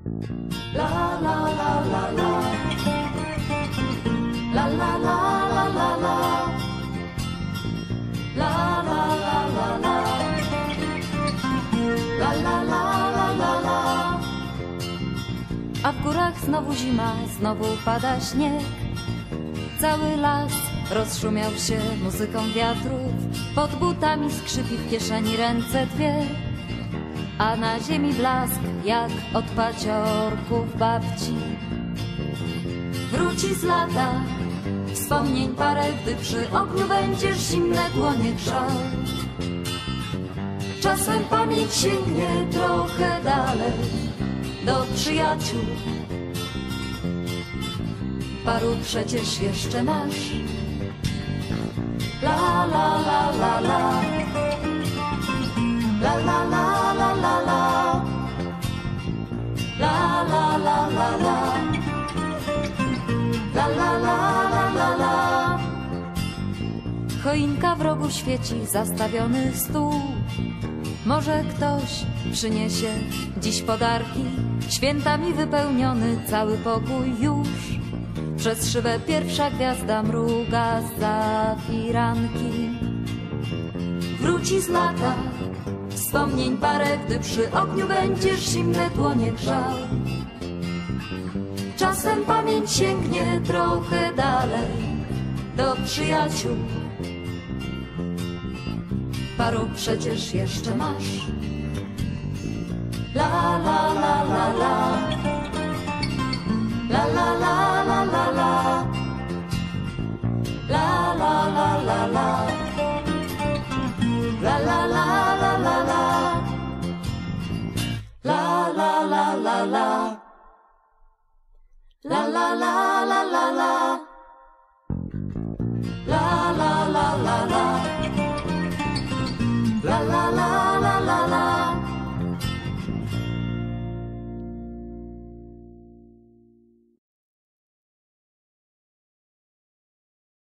La la la la la. La la la la la la. La la la la la. La la la la la la. A w górach znowu zima, znowu pada śnieg. Cały las rozszumiał się muzyką wiatrów. Pod butami skrzypi, w kieszeni ręce dwie. A na ziemi blask, jak od paciorków babci. Wróci z lata wspomnień parę, gdy przy ogniu będziesz zimne dłonie grzał. Czasem pamięć sięgnie trochę dalej, do przyjaciół. Paru przecież jeszcze masz. La la la la la. La la la la la la. La la la la la. La la la la la la. Choinka w rogu świeci, zastawiony stół. Może ktoś przyniesie dziś podarki. Świętami wypełniony cały pokój już. Przez szybę pierwsza gwiazda mruga zza firanki. Wróci z lata wspomnień parę, gdy przy ogniu będziesz zimne dłonie grzał. Czasem pamięć sięgnie trochę dalej, do przyjaciół. Paru przecież jeszcze masz. La la la la la. La la la la la la. La la la la la. La la la la la la. La la la la la. La la la la la la. La la la la la. La la la